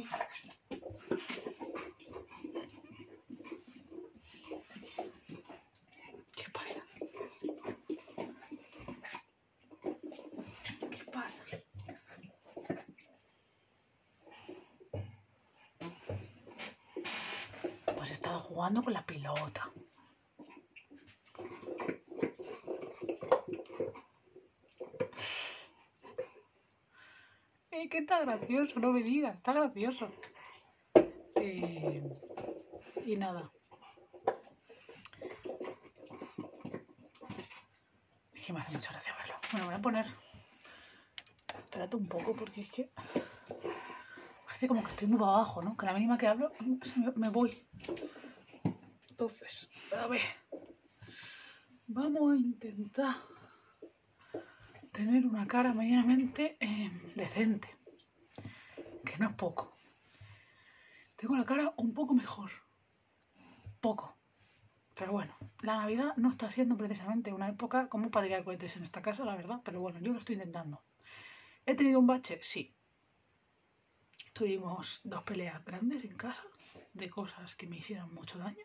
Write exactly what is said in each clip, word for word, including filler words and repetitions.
¿Qué pasa? ¿Qué pasa? Pues estaba jugando con la pelota. Eh, que está gracioso, no me digas, está gracioso. Eh, y nada. Es que me hace mucha gracia verlo. Bueno, voy a poner... Espérate un poco porque es que... Parece como que estoy muy abajo, ¿no? Que a la mínima que hablo me voy. Entonces, a ver. Vamos a intentar tener una cara medianamente eh, decente. Que no es poco. Tengo la cara un poco mejor. Poco. Pero bueno, la Navidad no está siendo precisamente una época como para tirar cohetes en esta casa, la verdad. Pero bueno, yo lo estoy intentando. ¿He tenido un bache? Sí. Tuvimos dos peleas grandes en casa de cosas que me hicieron mucho daño.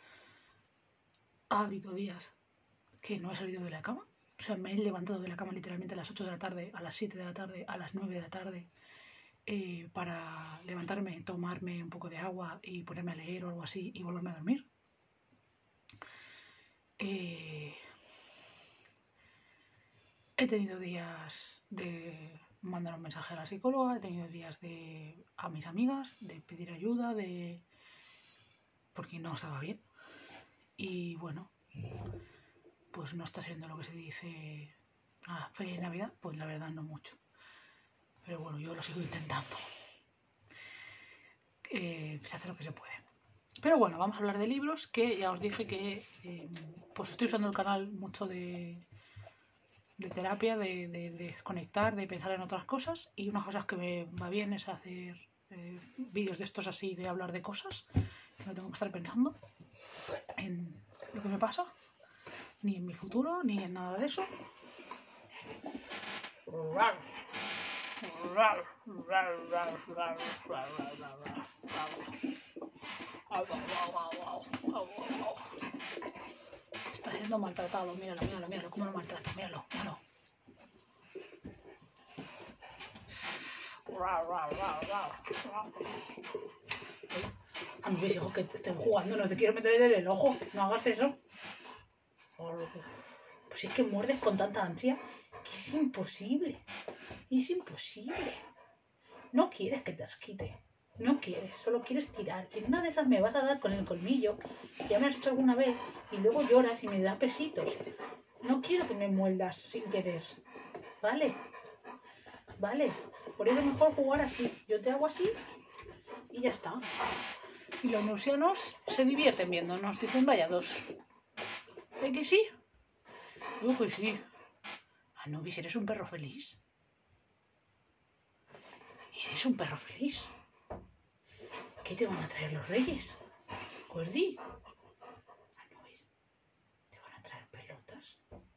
Ha habido días que no he salido de la cama. O sea, me he levantado de la cama literalmente a las ocho de la tarde, a las siete de la tarde, a las nueve de la tarde, eh, para levantarme, tomarme un poco de agua y ponerme a leer o algo así y volverme a dormir. Eh, he tenido días de mandar un mensaje a la psicóloga, he tenido días de a mis amigas, de pedir ayuda, de porque no estaba bien. Y bueno, pues no está siendo lo que se dice, ah, feliz Navidad, pues la verdad no mucho. Pero bueno, yo lo sigo intentando. Eh, se hace lo que se puede. Pero bueno, vamos a hablar de libros, que ya os dije que eh, pues estoy usando el canal mucho de, de terapia, de, de, de desconectar, de pensar en otras cosas. Y unas cosas que me va bien es hacer eh, vídeos de estos así, de hablar de cosas. Que no tengo que estar pensando en lo que me pasa, ni en mi futuro, ni en nada de eso. Está siendo maltratado, míralo, míralo, míralo, cómo lo maltrata, míralo, míralo. A mis hijos que estén jugando, no te quiero meter en el ojo, no hagas eso. Pues es que muerdes con tanta ansia que es imposible, es imposible. No quieres que te las quite, no quieres, solo quieres tirar. Y en una de esas me vas a dar con el colmillo, ya me has hecho alguna vez, y luego lloras y me das besitos. No quiero que me muerdas sin querer, ¿vale? Vale, por eso es mejor jugar así. Yo te hago así y ya está. Y los neusianos se divierten viéndonos, dicen vaya dos. ¿Eh que sí? Yo que sí. Anubis, ¿eres un perro feliz? ¿Eres un perro feliz? ¿Qué te van a traer los reyes? Gordi. Anubis, ¿te van a traer pelotas?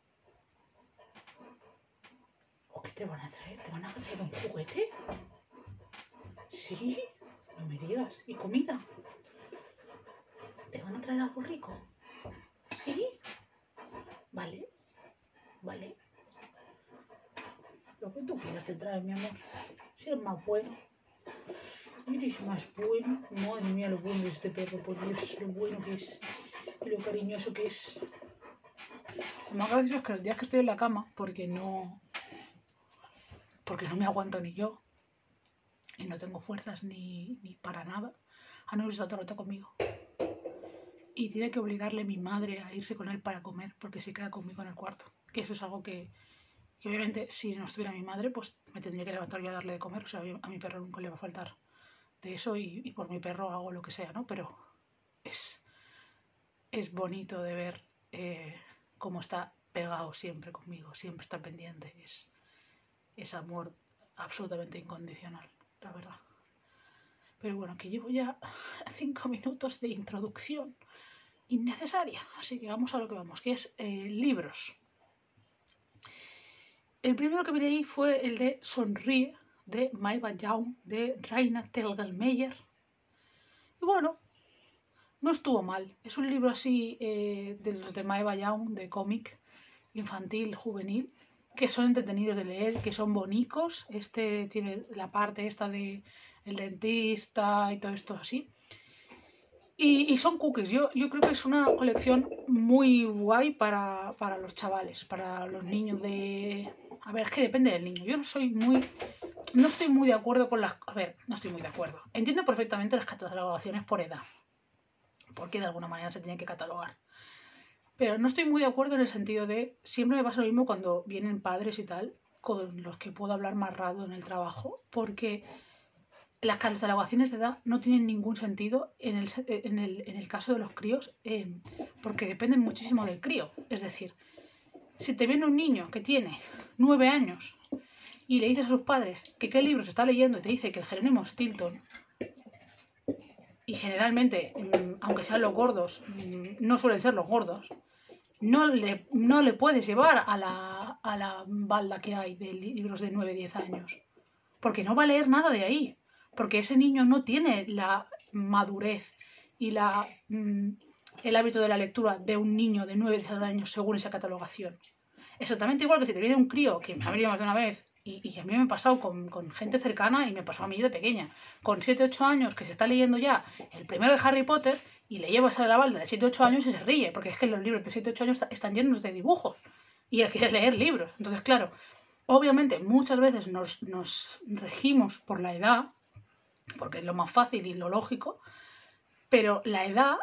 ¿O qué te van a traer? ¿Te van a traer un juguete? ¿Sí? No me digas. ¿Y comida? ¿Te van a traer algo rico? ¿Sí? Vale. Vale. Lo que tú quieras te trae, mi amor. Si eres más bueno. Eres más bueno. Madre mía, lo bueno de este perro, por Dios. Lo bueno que es. Y lo cariñoso que es. Lo más gracioso es que los días que estoy en la cama, porque no... Porque no me aguanto ni yo. Y no tengo fuerzas ni, ni para nada. Anubis está todo el rato conmigo. Y tiene que obligarle mi madre a irse con él para comer, porque se queda conmigo en el cuarto. Que eso es algo que, que obviamente si no estuviera mi madre, pues me tendría que levantar yo a darle de comer. O sea, a mi perro nunca le va a faltar de eso y, y por mi perro hago lo que sea, ¿no? Pero es, es bonito de ver eh, cómo está pegado siempre conmigo, siempre está pendiente. Es, es amor absolutamente incondicional, la verdad. Pero bueno, que llevo ya cinco minutos de introducción innecesaria. Así que vamos a lo que vamos, que es eh, libros. El primero que me leí fue el de Sonríe, de Maeva Young, de Raina Telgemeier. Y bueno, no estuvo mal. Es un libro así eh, de los de Maeva Young, de cómic infantil, juvenil, que son entretenidos de leer, que son bonitos. Este tiene la parte esta de el dentista y todo esto así. Y, y son cookies. Yo, yo creo que es una colección muy guay para, para los chavales, para los niños de... A ver, es que depende del niño. Yo no soy muy... No estoy muy de acuerdo con las... A ver, no estoy muy de acuerdo. Entiendo perfectamente las catalogaciones por edad, porque de alguna manera se tiene que catalogar. Pero no estoy muy de acuerdo en el sentido de... Siempre me pasa lo mismo cuando vienen padres y tal, con los que puedo hablar más rato en el trabajo, porque... Las catalogaciones de edad no tienen ningún sentido en el, en el, en el caso de los críos, eh, porque dependen muchísimo del crío. Es decir, si te viene un niño que tiene nueve años y le dices a sus padres que qué libros está leyendo y te dice que el Jerónimo Stilton, y generalmente, aunque sean los gordos, no suelen ser los gordos, no le, no le puedes llevar a la, a la balda que hay de libros de nueve a diez años, porque no va a leer nada de ahí. Porque ese niño no tiene la madurez y la, mm, el hábito de la lectura de un niño de nueve a diez años según esa catalogación. Exactamente igual que si te viene un crío, que me ha venido más de una vez, y, y a mí me ha pasado con, con gente cercana y me pasó a mí de pequeña, con siete a ocho años que se está leyendo ya el primero de Harry Potter y le llevas a la balda de siete a ocho años y se ríe, porque es que los libros de siete a ocho años están llenos de dibujos y él quiere leer libros. Entonces, claro, obviamente muchas veces nos, nos regimos por la edad, porque es lo más fácil y lo lógico, pero la edad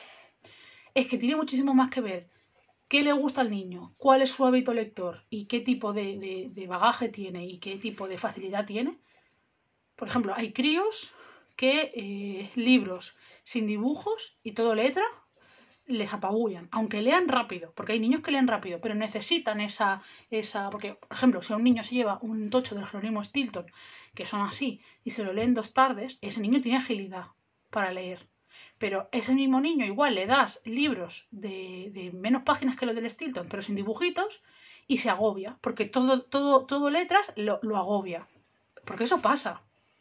es que tiene muchísimo más que ver qué le gusta al niño, cuál es su hábito lector y qué tipo de, de, de bagaje tiene y qué tipo de facilidad tiene. Por ejemplo, hay críos que eh, libros sin dibujos y todo letra les apabullan, aunque lean rápido, porque hay niños que leen rápido, pero necesitan esa, esa... Porque, por ejemplo, si un niño se lleva un tocho del Jerónimo Stilton, que son así, y se lo leen dos tardes, ese niño tiene agilidad para leer. Pero ese mismo niño igual le das libros de, de menos páginas que los del Stilton, pero sin dibujitos, y se agobia, porque todo, todo, todo letras lo, lo agobia. Porque eso pasa.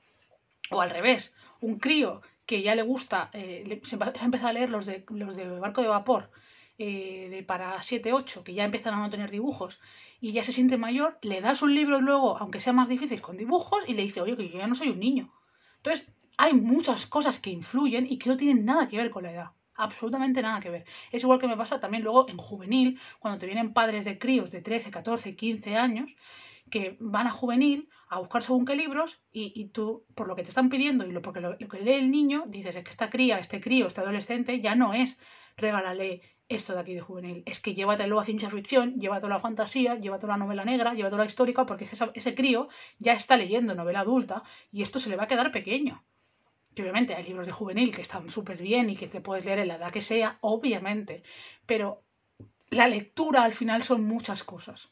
O al revés, un crío que ya le gusta, eh, se ha empezado a leer los de, los de barco de vapor, eh, de para siete ocho, que ya empiezan a no tener dibujos, y ya se siente mayor, le das un libro luego, aunque sea más difícil, con dibujos, y le dice, oye, que yo ya no soy un niño. Entonces, hay muchas cosas que influyen y que no tienen nada que ver con la edad. Absolutamente nada que ver. Es igual que me pasa también luego en juvenil, cuando te vienen padres de críos de trece, catorce, quince años, que van a juvenil a buscar según qué libros y, y tú, por lo que te están pidiendo y lo, porque lo, lo que lee el niño, dices, es que esta cría, este crío, este adolescente ya no es regálale esto de aquí de juvenil, es que llévatelo a ciencia ficción, llévatelo a fantasía, llévatelo a novela negra, llévatelo a histórica, porque ese, ese crío ya está leyendo novela adulta y esto se le va a quedar pequeño. Que obviamente hay libros de juvenil que están súper bien y que te puedes leer en la edad que sea, obviamente, pero la lectura al final son muchas cosas.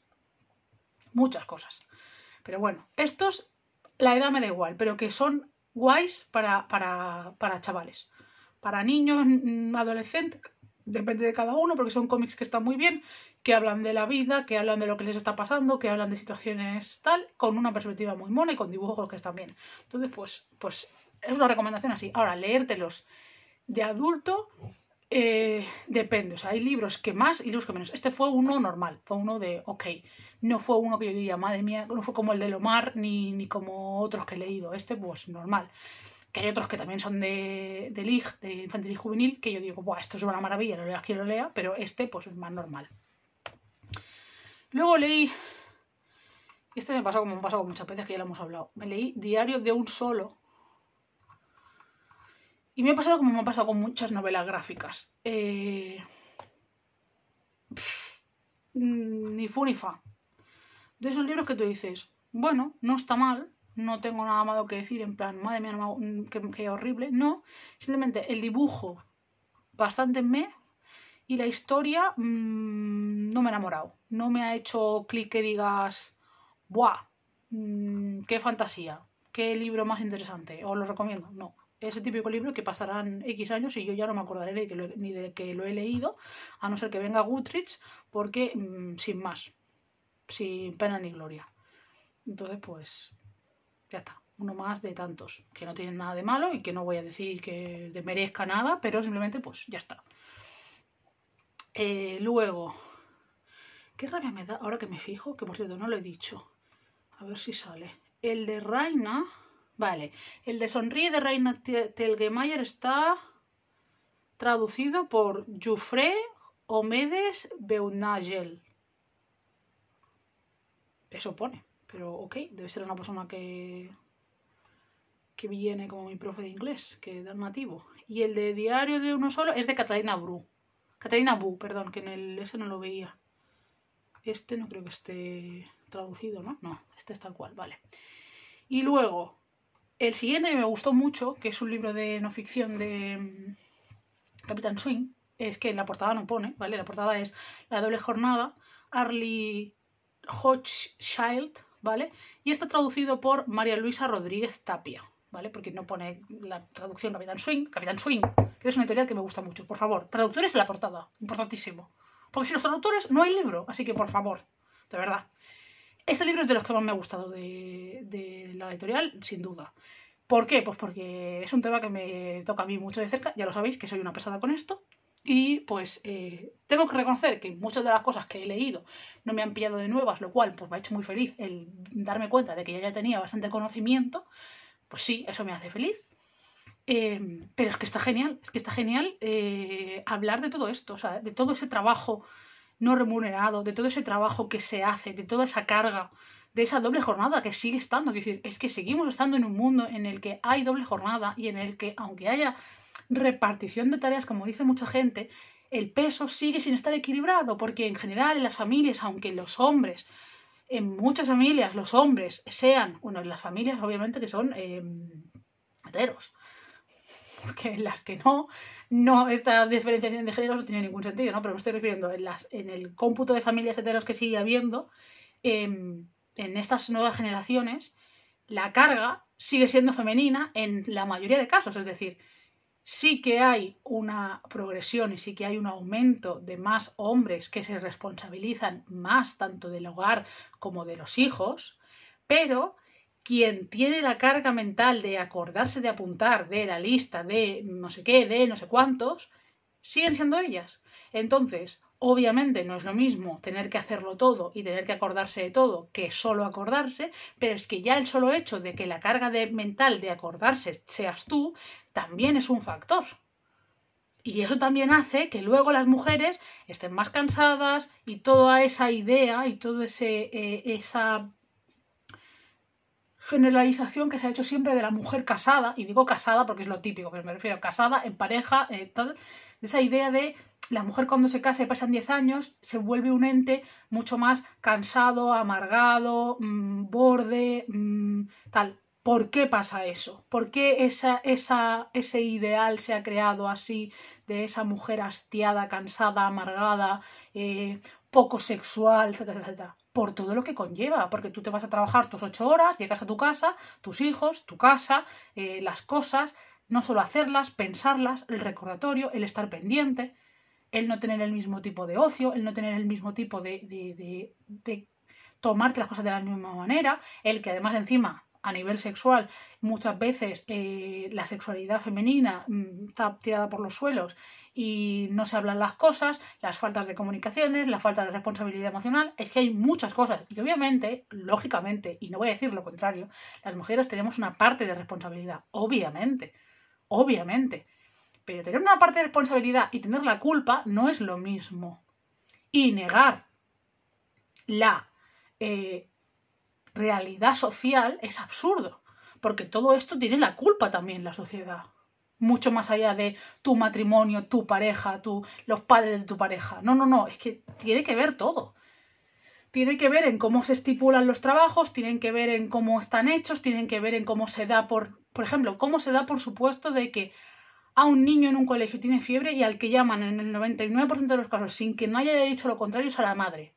Muchas cosas. Pero bueno, estos, la edad me da igual, pero que son guays para, para, para chavales. Para niños, adolescentes, depende de cada uno, porque son cómics que están muy bien, que hablan de la vida, que hablan de lo que les está pasando, que hablan de situaciones tal, con una perspectiva muy mona y con dibujos que están bien. Entonces, pues, pues es una recomendación así. Ahora, leértelos de adulto... Eh, depende, o sea, hay libros que más y libros que menos. Este fue uno normal, fue uno de ok. No fue uno que yo diría, madre mía, no fue como el de Lomar ni, ni como otros que he leído. Este, pues normal. Que hay otros que también son de, de L I G, de infantil y juvenil, que yo digo, buah, esto es una maravilla, lo leas quien lo lea, pero este, pues es más normal. Luego leí, este me pasó como me ha pasado muchas veces que ya lo hemos hablado. Me leí Diario de un Solo. Y me ha pasado como me ha pasado con muchas novelas gráficas. Eh... Pff, ni fu ni fa. De esos libros que tú dices, bueno, no está mal, no tengo nada malo que decir, en plan, madre mía, no me... que, que horrible. No, simplemente el dibujo bastante me y la historia mmm, no me ha enamorado. No me ha hecho clic que digas, ¡buah! Mmm, ¡qué fantasía! ¡Qué libro más interesante! Os lo recomiendo. No. Ese típico libro que pasarán X años y yo ya no me acordaré de que lo, ni de que lo he leído, a no ser que venga Goodreads, porque mmm, sin más, sin pena ni gloria. Entonces, pues, Ya está, uno más de tantos, que no tienen nada de malo y que no voy a decir que merezca nada, pero simplemente pues ya está. Eh, luego, qué rabia me da, ahora que me fijo, que por cierto no lo he dicho, a ver si sale. El de Raina, vale, el de Sonríe de Raina Telgemeier está traducido por Jufre Omedes Beunagel. Eso pone, pero ok, debe ser una persona que, que viene como mi profe de inglés, que es nativo. Y el de Diario de uno solo es de Catalina Bru. Catalina Bu, perdón, que en el ese no lo veía. Este no creo que esté traducido, ¿no? No, este es tal cual, vale. Y luego, el siguiente que me gustó mucho, que es un libro de no ficción de um, Capitán Swing, es que en la portada no pone, ¿vale? La portada es La doble jornada, Arlie Hochschild, ¿vale? Y está traducido por María Luisa Rodríguez Tapia, ¿vale? Porque no pone la traducción Capitán Swing, Capitán Swing, que es una editorial que me gusta mucho. Por favor, traductores en la portada, importantísimo. Porque sin los traductores no hay libro, así que por favor, de verdad. Este libro es de los que más me ha gustado de, de la editorial, sin duda. ¿Por qué? Pues porque es un tema que me toca a mí mucho de cerca, ya lo sabéis, que soy una pesada con esto. Y pues eh, tengo que reconocer que muchas de las cosas que he leído no me han pillado de nuevas, lo cual pues me ha hecho muy feliz el darme cuenta de que ya tenía bastante conocimiento. Pues sí, eso me hace feliz. Eh, pero es que está genial, es que está genial eh, hablar de todo esto, o sea, de todo ese trabajo no remunerado, de todo ese trabajo que se hace, de toda esa carga, de esa doble jornada que sigue estando. Es decir, es que seguimos estando en un mundo en el que hay doble jornada y en el que, aunque haya repartición de tareas, como dice mucha gente, el peso sigue sin estar equilibrado, porque en general en las familias, aunque los hombres, en muchas familias los hombres sean, bueno, en las familias obviamente que son eh, heteros, porque en las que no, no, esta diferenciación de género no tiene ningún sentido, ¿no? Pero me estoy refiriendo en, las, en el cómputo de familias heteros que sigue habiendo, eh, en estas nuevas generaciones, la carga sigue siendo femenina en la mayoría de casos, es decir, sí que hay una progresión y sí que hay un aumento de más hombres que se responsabilizan más tanto del hogar como de los hijos, pero quien tiene la carga mental de acordarse de apuntar de la lista de no sé qué, de no sé cuántos, siguen siendo ellas. Entonces, obviamente no es lo mismo tener que hacerlo todo y tener que acordarse de todo que solo acordarse, pero es que ya el solo hecho de que la carga de mental de acordarse seas tú, también es un factor. Y eso también hace que luego las mujeres estén más cansadas y toda esa idea y toda eh, esa generalización que se ha hecho siempre de la mujer casada, y digo casada porque es lo típico, pero me refiero a casada, en pareja, eh, tal, de esa idea de la mujer cuando se casa y pasan diez años se vuelve un ente mucho más cansado, amargado, mmm, borde, mmm, tal. ¿Por qué pasa eso? ¿Por qué esa, esa, ese ideal se ha creado así de esa mujer hastiada, cansada, amargada, eh, poco sexual, etcétera, etcétera? Por todo lo que conlleva, porque tú te vas a trabajar tus ocho horas, llegas a tu casa, tus hijos, tu casa, eh, las cosas, no solo hacerlas, pensarlas, el recordatorio, el estar pendiente, el no tener el mismo tipo de ocio, el no tener el mismo tipo de, de, de, de tomarte las cosas de la misma manera, el que además encima a nivel sexual muchas veces eh, la sexualidad femenina mmm, está tirada por los suelos y no se hablan las cosas, las faltas de comunicaciones, la falta de responsabilidad emocional, es que hay muchas cosas y obviamente, lógicamente, y no voy a decir lo contrario, las mujeres tenemos una parte de responsabilidad, obviamente, obviamente, pero tener una parte de responsabilidad y tener la culpa no es lo mismo. Y negar la eh, realidad social es absurdo, porque todo esto tiene la culpa también la sociedad. Mucho más allá de tu matrimonio, tu pareja, tu, los padres de tu pareja. No, no, no, es que tiene que ver todo. Tiene que ver en cómo se estipulan los trabajos, tienen que ver en cómo están hechos, tienen que ver en cómo se da por... Por ejemplo, cómo se da por supuesto de que a un niño en un colegio tiene fiebre y al que llaman en el noventa y nueve por ciento de los casos sin que no haya dicho lo contrario es a la madre.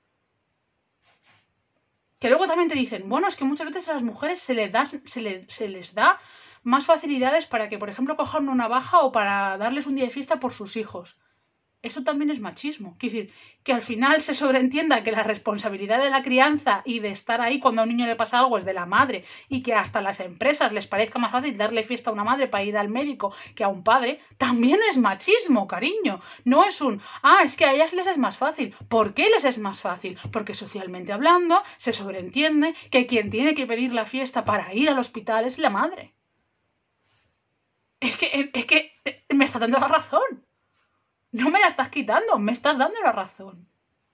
Que luego también te dicen, bueno, es que muchas veces a las mujeres se les da, se les, se les da más facilidades para que, por ejemplo, cojan una navaja o para darles un día de fiesta por sus hijos. Eso también es machismo. Quiero decir, que al final se sobreentienda que la responsabilidad de la crianza y de estar ahí cuando a un niño le pasa algo es de la madre y que hasta a las empresas les parezca más fácil darle fiesta a una madre para ir al médico que a un padre, también es machismo, cariño. No es un, ah, es que a ellas les es más fácil. ¿Por qué les es más fácil? Porque socialmente hablando se sobreentiende que quien tiene que pedir la fiesta para ir al hospital es la madre. Es que, es que me está dando la razón. No me la estás quitando, me estás dando la razón.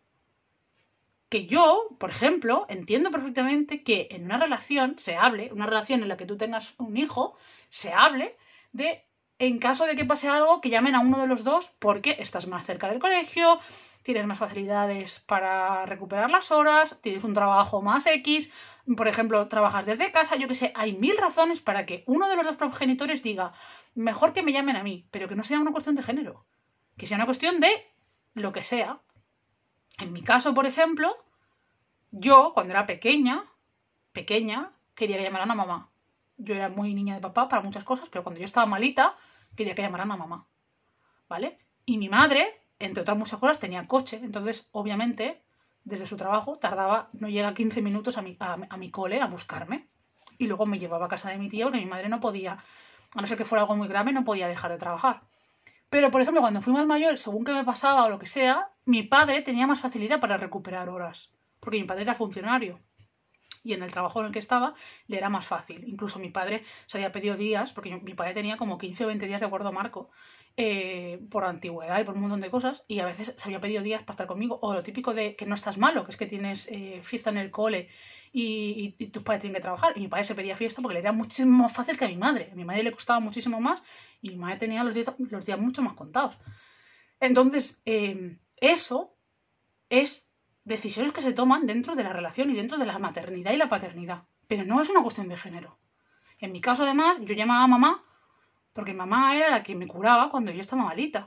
Que yo, por ejemplo, entiendo perfectamente que en una relación se hable, una relación en la que tú tengas un hijo, se hable de, en caso de que pase algo, que llamen a uno de los dos porque estás más cerca del colegio, tienes más facilidades para recuperar las horas, tienes un trabajo más X, por ejemplo, trabajas desde casa, yo qué sé, hay mil razones para que uno de los dos progenitores diga, mejor que me llamen a mí, pero que no sea una cuestión de género. Que sea una cuestión de lo que sea. En mi caso, por ejemplo, yo, cuando era pequeña, pequeña, quería que llamaran a mamá. Yo era muy niña de papá para muchas cosas, pero cuando yo estaba malita, quería que llamaran a mamá. ¿Vale? Y mi madre, entre otras muchas cosas, tenía coche. Entonces, obviamente, desde su trabajo, tardaba, no llega quince minutos a mi, a, a mi cole a buscarme. Y luego me llevaba a casa de mi tía porque mi madre no podía, a no ser que fuera algo muy grave, no podía dejar de trabajar. Pero, por ejemplo, cuando fui más mayor, según que me pasaba o lo que sea, mi padre tenía más facilidad para recuperar horas. Porque mi padre era funcionario. Y en el trabajo en el que estaba, le era más fácil. Incluso mi padre se había pedido días, porque mi padre tenía como quince o veinte días de acuerdo marco, eh, por antigüedad y por un montón de cosas, y a veces se había pedido días para estar conmigo. O lo típico de que no estás malo, que es que tienes eh, fiesta en el cole y, y, y tus padres tienen que trabajar. Y mi padre se pedía fiesta porque le era muchísimo más fácil que a mi madre. A mi madre le costaba muchísimo más y mi madre tenía los días, los días mucho más contados. Entonces, eh, eso es decisiones que se toman dentro de la relación y dentro de la maternidad y la paternidad. Pero no es una cuestión de género. En mi caso, además, yo llamaba a mamá porque mamá era la que me curaba cuando yo estaba malita.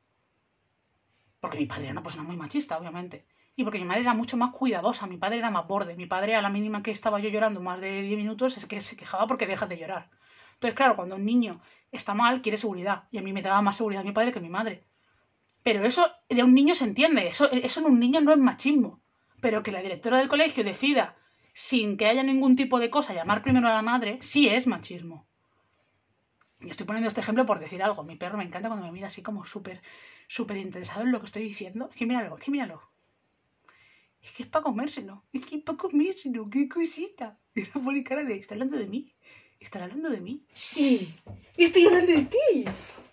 Porque mi padre era una persona muy machista, obviamente. Y porque mi madre era mucho más cuidadosa, mi padre era más borde. Mi padre, a la mínima que estaba yo llorando más de diez minutos, es que se quejaba porque dejas de llorar. Entonces, claro, cuando un niño está mal, quiere seguridad. Y a mí me daba más seguridad mi padre que mi madre. Pero eso de un niño se entiende. Eso, eso en un niño no es machismo. Pero que la directora del colegio decida, sin que haya ningún tipo de cosa, llamar primero a la madre, sí es machismo. Y estoy poniendo este ejemplo por decir algo. Mi perro me encanta cuando me mira así como súper, súper interesado en lo que estoy diciendo. Es que míralo, es que míralo. Es que es para comérselo. Es que es para comérselo. ¡Qué cosita! Y ahora pone cara de, ¿está hablando de mí? ¿Está hablando de mí? Sí, estoy hablando de ti.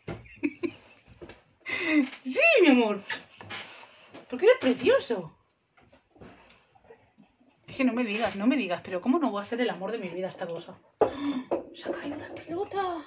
Sí, mi amor. Porque eres precioso. Es que no me digas, no me digas. Pero ¿cómo no va a ser el amor de mi vida esta cosa? Se ha caído la pelota.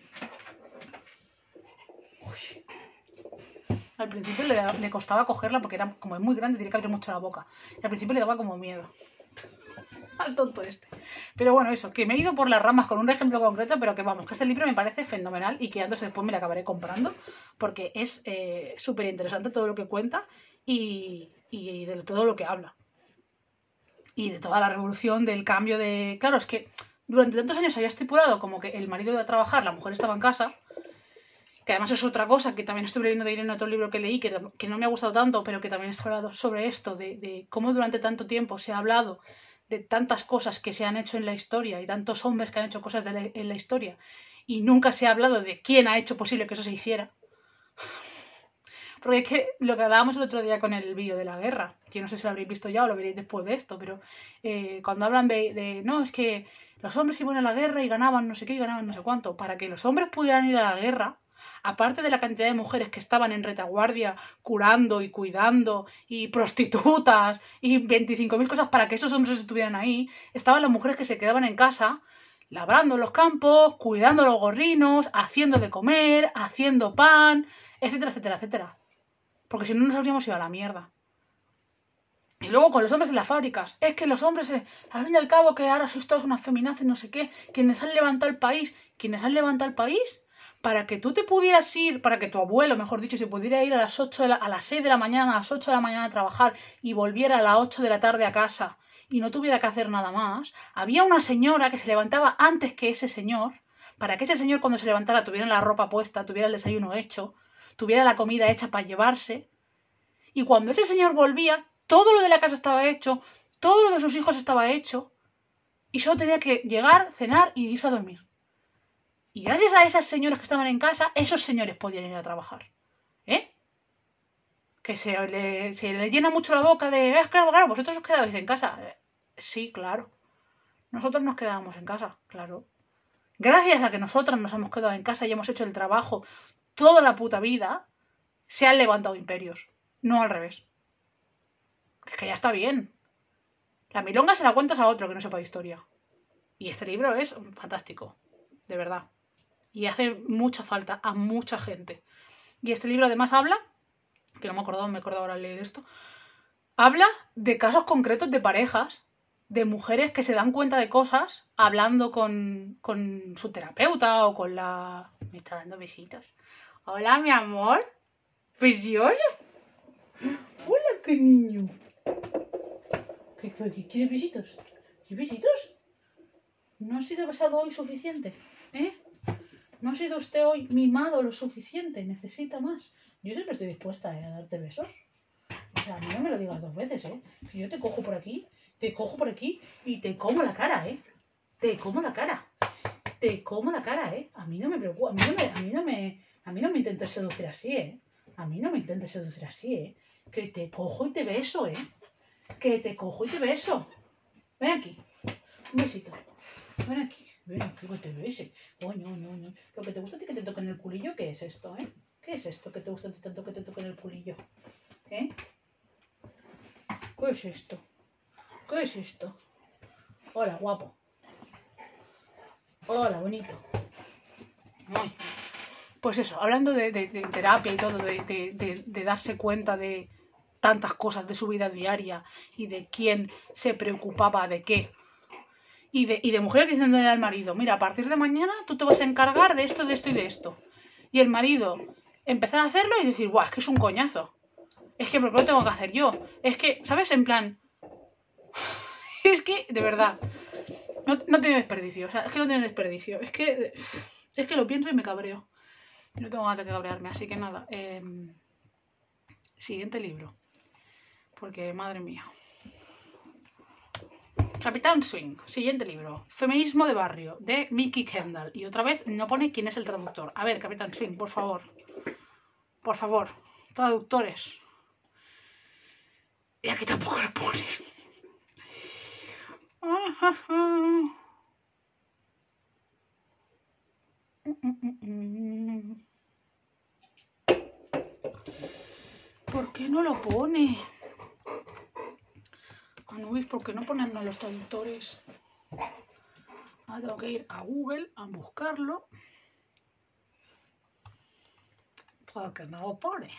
Uy. Al principio le, le costaba cogerla porque era como es muy grande, tiene que abrir mucho la boca. Y al principio le daba como miedo. Al tonto este. Pero bueno, eso, que me he ido por las ramas con un ejemplo concreto, pero que vamos, que este libro me parece fenomenal y que antes o después me lo acabaré comprando porque es eh, súper interesante todo lo que cuenta y, y de todo lo que habla. Y de toda la revolución, del cambio de... Claro, es que durante tantos años se había estipulado como que el marido iba a trabajar, la mujer estaba en casa, que además es otra cosa que también estuve leyendo de ir en otro libro que leí, que, que no me ha gustado tanto, pero que también está hablado sobre esto, de, de cómo durante tanto tiempo se ha hablado de tantas cosas que se han hecho en la historia y tantos hombres que han hecho cosas de la, en la historia y nunca se ha hablado de quién ha hecho posible que eso se hiciera. Porque es que lo que hablábamos el otro día con el vídeo de la guerra, que no sé si lo habréis visto ya o lo veréis después de esto, pero eh, cuando hablan de, de, no, es que los hombres iban a la guerra y ganaban no sé qué y ganaban no sé cuánto, para que los hombres pudieran ir a la guerra, aparte de la cantidad de mujeres que estaban en retaguardia curando y cuidando y prostitutas y veinticinco mil cosas para que esos hombres estuvieran ahí, estaban las mujeres que se quedaban en casa labrando los campos, cuidando los gorrinos, haciendo de comer, haciendo pan, etcétera, etcétera, etcétera. Porque si no nos habríamos ido a la mierda. Y luego con los hombres en las fábricas. Es que los hombres, eh, al fin y al cabo, que ahora sois todos unas feminazis, no sé qué, quienes han levantado el país, quienes han levantado el país, para que tú te pudieras ir, para que tu abuelo, mejor dicho, se pudiera ir a las ocho de la, a las seis de la mañana, a las ocho de la mañana a trabajar y volviera a las ocho de la tarde a casa y no tuviera que hacer nada más, había una señora que se levantaba antes que ese señor, para que ese señor cuando se levantara tuviera la ropa puesta, tuviera el desayuno hecho, tuviera la comida hecha para llevarse. Y cuando ese señor volvía, todo lo de la casa estaba hecho, todo lo de sus hijos estaba hecho, y solo tenía que llegar, cenar y irse a dormir. Y gracias a esas señoras que estaban en casa, esos señores podían ir a trabajar. ¿Eh? Que se le, se le llena mucho la boca de, es claro, claro, vosotros os quedabais en casa. Eh, sí, claro. Nosotros nos quedábamos en casa, claro. Gracias a que nosotras nos hemos quedado en casa y hemos hecho el trabajo toda la puta vida, se han levantado imperios. No al revés. Es que ya está bien. La milonga se la cuentas a otro que no sepa historia. Y este libro es fantástico. De verdad. Y hace mucha falta a mucha gente. Y este libro además habla, que no me acordaba, me acordaba ahora leer esto, habla de casos concretos de parejas, de mujeres que se dan cuenta de cosas hablando con, con su terapeuta o con la... Me está dando besitos. Hola, mi amor. Precioso. Hola, qué niño. ¿Qué, qué, ¿Quieres besitos? ¿Quieres besitos? ¿No ha sido besado hoy suficiente? ¿Eh? ¿No ha sido usted hoy mimado lo suficiente? ¿Necesita más? Yo siempre estoy dispuesta, ¿eh?, a darte besos. O sea, a mí no me lo digas dos veces, ¿eh? Que yo te cojo por aquí, te cojo por aquí y te como la cara, ¿eh? Te como la cara. Te como la cara, ¿eh? A mí no me preocupa, a mí no me, a mí no me, a mí no me intentes seducir así, ¿eh? A mí no me intentes seducir así, ¿eh? Que te cojo y te beso, ¿eh? Que te cojo y te beso. Ven aquí. Un besito. Ven aquí. Ven aquí que te bese. Oh, no, no, no. Lo que te gusta a ti que te toquen el culillo, ¿qué es esto, eh? ¿Qué es esto que te gusta a ti tanto que te toquen el culillo? ¿Eh? ¿Qué es esto? ¿Qué es esto? Hola, guapo. Hola, bonito. Ay. Pues eso, hablando de, de, de terapia y todo, de, de, de, de darse cuenta de tantas cosas de su vida diaria y de quién se preocupaba de qué. Y de, y de mujeres diciéndole al marido, mira, a partir de mañana tú te vas a encargar de esto, de esto y de esto. Y el marido empezar a hacerlo y decir, guau, es que es un coñazo. Es que, ¿por qué lo tengo que hacer yo? Es que, ¿sabes? En plan... Es que, de verdad, no, no tiene desperdicio. O sea, es que no tiene desperdicio. Es que, es que lo pienso y me cabreo. No tengo ganas de cabrearme, así que nada. Eh, siguiente libro. Porque, madre mía. Capitán Swing, siguiente libro. Feminismo de barrio, de Mickey Kendall. Y otra vez no pone quién es el traductor. A ver, Capitán Swing, por favor. Por favor, traductores. Y aquí tampoco lo pone. ¿Por qué no lo pone? Anubis, ¿por qué no ponen a los traductores? Ahora tengo que ir a Google a buscarlo. Porque no lo pone.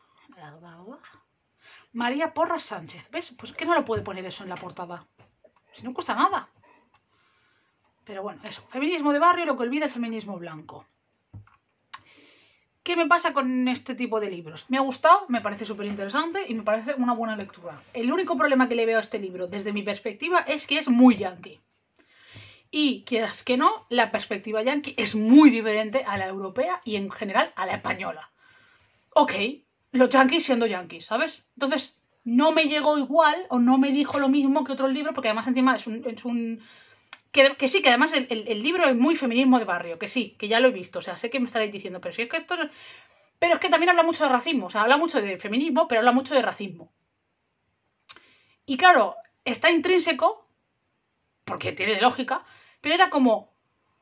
María Porras Sánchez. ¿Ves? Pues que no lo puede poner eso en la portada. Si no cuesta nada. Pero bueno, eso. Feminismo de barrio, lo que olvida el feminismo blanco. ¿Qué me pasa con este tipo de libros? Me ha gustado, me parece súper interesante y me parece una buena lectura. El único problema que le veo a este libro, desde mi perspectiva, es que es muy yankee. Y, quieras que no, la perspectiva yankee es muy diferente a la europea y, en general, a la española. Ok, los yankees siendo yankees, ¿sabes? Entonces, no me llegó igual o no me dijo lo mismo que otros libros, porque además encima es un... Es un que, que sí, que además el, el, el libro es muy feminismo de barrio, que sí, que ya lo he visto, o sea, sé que me estaréis diciendo, pero si es que esto... Pero es que también habla mucho de racismo, o sea, habla mucho de feminismo, pero habla mucho de racismo. Y claro, está intrínseco, porque tiene lógica, pero era como...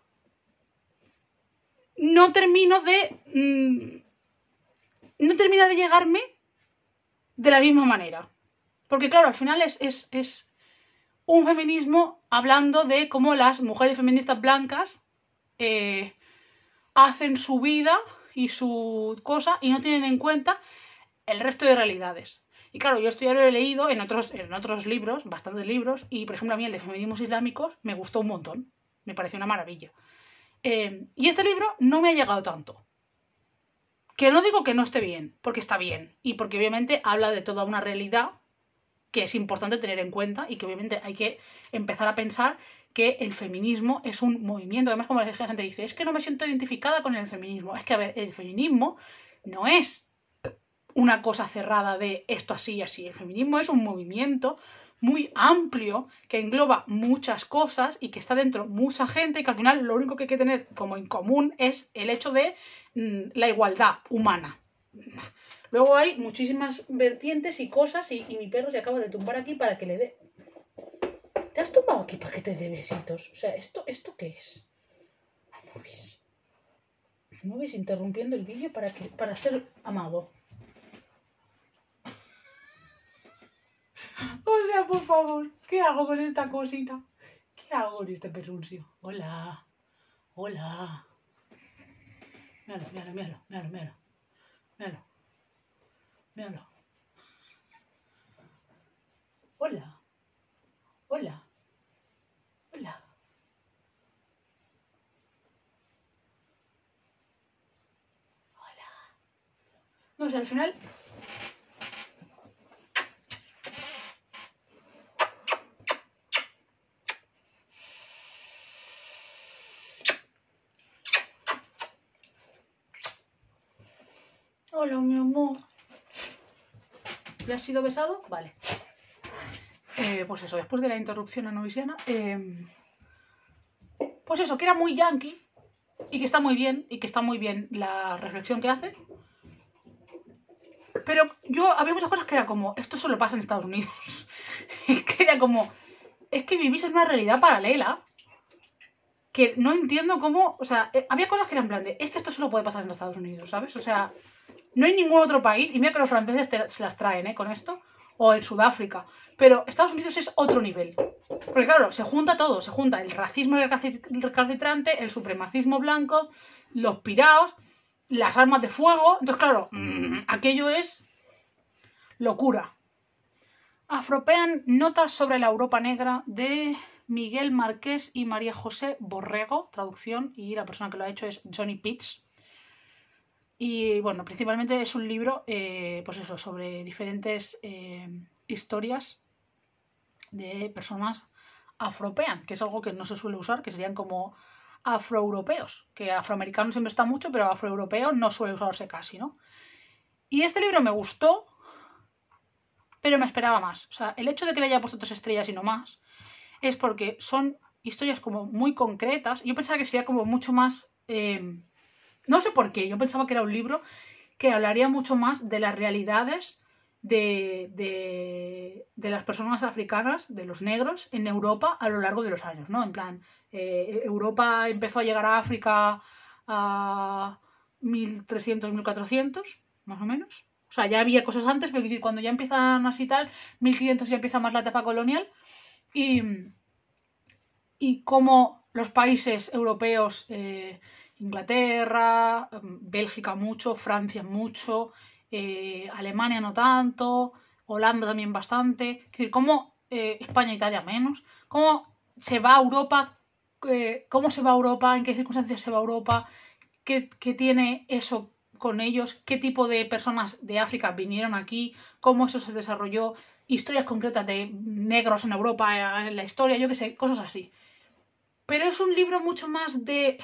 No termino de... Mmm, no termina de llegarme de la misma manera. Porque claro, al final es, es, es un feminismo hablando de cómo las mujeres feministas blancas eh, hacen su vida y su cosa y no tienen en cuenta el resto de realidades. Y claro, yo esto ya lo he leído en otros, en otros libros, bastantes libros, y por ejemplo a mí el de feminismos islámicos me gustó un montón, me pareció una maravilla. Eh, y este libro no me ha llegado tanto. Que no digo que no esté bien, porque está bien, y porque obviamente habla de toda una realidad que es importante tener en cuenta y que obviamente hay que empezar a pensar que el feminismo es un movimiento. Además, como la gente dice, es que no me siento identificada con el feminismo. Es que, a ver, el feminismo no es una cosa cerrada de esto así y así. El feminismo es un movimiento muy amplio que engloba muchas cosas y que está dentro mucha gente y que al final lo único que hay que tener como en común es el hecho de mmm, la igualdad humana. Luego hay muchísimas vertientes y cosas y, y mi perro se acaba de tumbar aquí para que le dé. ¿Te has tumbado aquí para que te dé besitos? O sea, ¿esto, esto qué es? Anubis. Anubis interrumpiendo el vídeo para, que, para ser amado. O sea, por favor, ¿qué hago con esta cosita? ¿Qué hago con este perruncio? Hola, hola. Míralo, míralo, míralo, míralo, míralo. Míralo. Míralo. Hola. Hola. Hola. Hola. No sé, al final... Hola, mi amor. ¿Ya has sido besado? Vale. Eh, pues eso, después de la interrupción anovisiana, eh, pues eso, que era muy yankee y que está muy bien, y que está muy bien la reflexión que hace. Pero yo había muchas cosas que era como, esto solo pasa en Estados Unidos. Es que era como, es que vivís en una realidad paralela que no entiendo cómo, o sea, eh, había cosas que eran en plan de, es que esto solo puede pasar en Estados Unidos, ¿sabes? O sea, no hay ningún otro país, y mira que los franceses te, se las traen, ¿eh? Con esto, o en Sudáfrica, pero Estados Unidos es otro nivel. Porque claro, se junta todo, se junta el racismo recalcitrante, el supremacismo blanco, los piraos, las armas de fuego, entonces claro, mmm, aquello es locura. Afropean, notas sobre la Europa negra de Miguel Marqués y María José Borrego, traducción, y la persona que lo ha hecho es Johnny Pitts. Y bueno, principalmente es un libro, eh, pues eso, sobre diferentes eh, historias de personas afropean, que es algo que no se suele usar, que serían como afroeuropeos, que afroamericanos siempre está mucho, pero afroeuropeo no suele usarse casi, ¿no? Y este libro me gustó, pero me esperaba más. O sea, el hecho de que le haya puesto tres estrellas y no más es porque son historias como muy concretas. Yo pensaba que sería como mucho más... Eh, no sé por qué, yo pensaba que era un libro que hablaría mucho más de las realidades de, de, de las personas africanas, de los negros, en Europa a lo largo de los años, ¿no? En plan, eh, Europa empezó a llegar a África a mil trescientos, mil cuatrocientos, más o menos. O sea, ya había cosas antes, pero cuando ya empiezan así tal, mil quinientos ya empieza más la etapa colonial. Y, y cómo los países europeos... Eh, Inglaterra, Bélgica mucho, Francia mucho, eh, Alemania no tanto, Holanda también bastante. Es decir, cómo eh, España e Italia menos, cómo se va a Europa, eh, cómo se va a Europa, en qué circunstancias se va a Europa, qué, qué tiene eso con ellos, qué tipo de personas de África vinieron aquí, cómo eso se desarrolló, historias concretas de negros en Europa, en la historia, yo qué sé, cosas así. Pero es un libro mucho más de...